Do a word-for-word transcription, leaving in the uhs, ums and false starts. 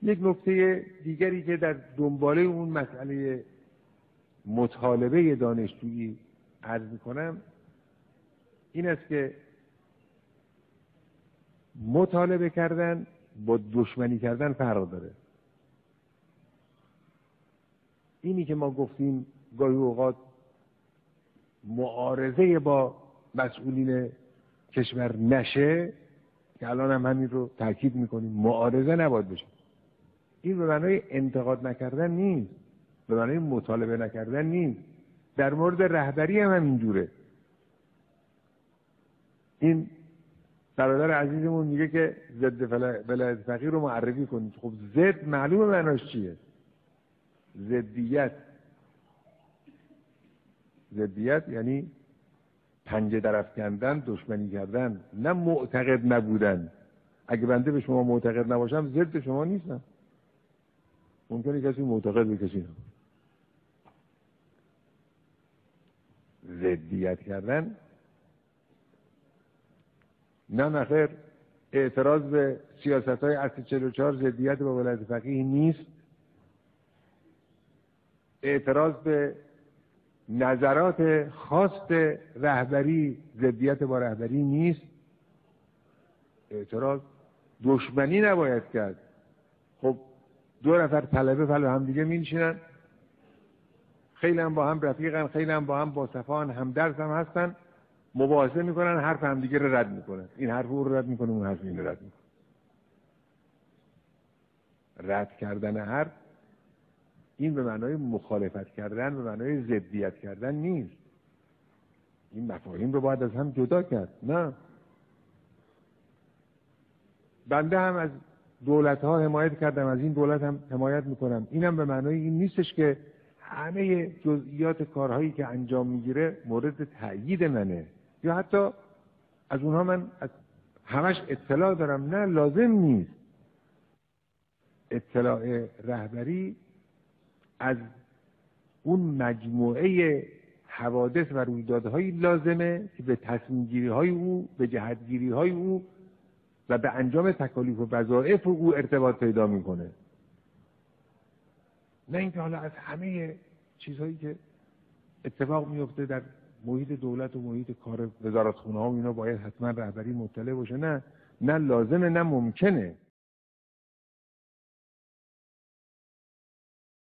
یک نکته دیگری که در دنباله اون مسئله مطالبه دانشجویی عرض می‌کنم این است که مطالبه کردن با دشمنی کردن فرق داره. اینی که ما گفتیم گاهی اوقات معارضه با مسئولین کشور نشه، که الان هم همین رو تاکید میکنیم، معارضه نباید بشه. این به معنای انتقاد نکردن نیست، به معنای مطالبه نکردن نیست. در مورد رهبری هم همینجوره. این برادر عزیزمون میگه که ضد ولایت فقیه رو معرفی کنید. خب ضد معلومه معناش چیه؟ ضدیت. ضدیت یعنی پنجه درافکندن، دشمنی کردن، نه معتقد نبودن. اگه بنده به شما معتقد نباشم ضد شما نیستم. ممکنه کسی معتقد به کسی نه. ضدیت کردن نه نخیر. اعتراض به سیاست‌های اصل چهل و چهار ضدیت با ولایت فقیه نیست. اعتراض به نظرات خاص رهبری ضدیت با رهبری نیست. اعتراض دشمنی نباید کرد. خب دو نفر طلبه پلو هم دیگه می‌نشینن، خیلی هم با هم رفیقن، خیلی هم با هم با صفان، هم درس هم هستن، مباحثه میکنن، حرف هم دیگه رو رد میکنن. این حرف اون رو رد میکنه، اون حرف این رو رد میکنه. رد کردن حرف این به معنای مخالفت کردن، به معنای ضدیت کردن نیست. این مفاهیم رو باید از هم جدا کرد. نه، بنده هم از دولت ها حمایت کردم، از این دولت هم حمایت میکنم. اینم به معنای این نیستش که همه جزئیات کارهایی که انجام میگیره مورد تأیید منه یا حتی از اونها من از همش اطلاع دارم. نه، لازم نیست. اطلاع رهبری از اون مجموعه حوادث و رویدادهای لازمه که به تصمیم گیری های او، به جهت گیری های او و به انجام تکالیف و وظایف او ارتباط پیدا میکنه. نه اینکه حالا از همه چیزهایی که اتفاق میفته در محیط دولت و محیط کار وزارتخونه ها و اینا باید حتما رهبری مطلع باشه. نه، نه لازمه، نه ممکنه.